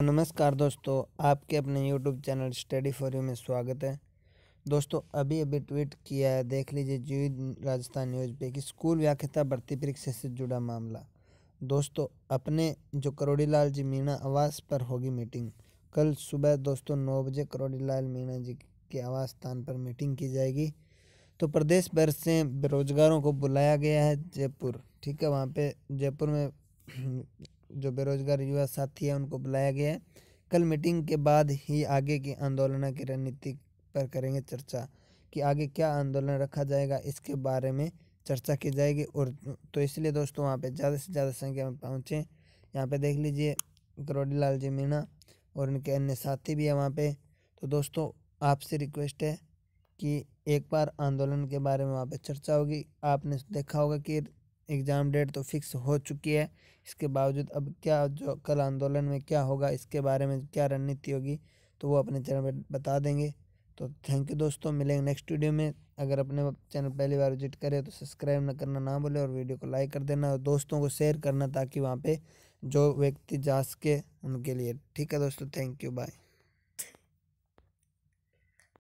नमस्कार दोस्तों, आपके अपने YouTube channel study for you में स्वागत है। दोस्तों अभी ट्वीट किया है, देख लीजिए जी राजस्थान न्यूज़ पे कि स्कूल व्याख्याता भर्ती परीक्षा से जुड़ा मामला। दोस्तों अपने जो करोड़ी लाल जी मीणा आवास पर होगी मीटिंग। कल सुबह दोस्तों 9 बजे करोड़ी लाल मीणा जी के आवास स्थान पर मीटिंग की जाएगी। तो प्रदेश भर से बेरोजगारों को बुलाया गया है जयपुर, ठीक है। वहाँ पे जयपुर में जो बेरोजगार युवा साथी है उनको बुलाया गया है। कल मीटिंग के बाद ही आगे की आंदोलन की रणनीति पर करेंगे चर्चा कि आगे क्या आंदोलन रखा जाएगा, इसके बारे में चर्चा की जाएगी। और तो इसलिए दोस्तों वहाँ पे ज़्यादा से ज़्यादा संख्या में पहुँचें। यहाँ पे देख लीजिए करोड़ी लाल जी मीणा और उनके अन्य साथी भी है वहाँ पे। तो दोस्तों आपसे रिक्वेस्ट है कि एक बार आंदोलन के बारे में वहाँ पे चर्चा होगी। आपने देखा होगा कि एग्ज़ाम डेट तो फिक्स हो चुकी है, इसके बावजूद अब क्या जो कल आंदोलन में क्या होगा, इसके बारे में क्या रणनीति होगी, तो वो अपने चैनल पर बता देंगे। तो थैंक यू दोस्तों, मिलेंगे नेक्स्ट वीडियो में। अगर अपने चैनल पहली बार विजिट करें तो सब्सक्राइब न करना ना भूलें और वीडियो को लाइक कर देना और दोस्तों को शेयर करना ताकि वहाँ पे जो व्यक्ति जा सके उनके लिए। ठीक है दोस्तों, थैंक यू, बाय।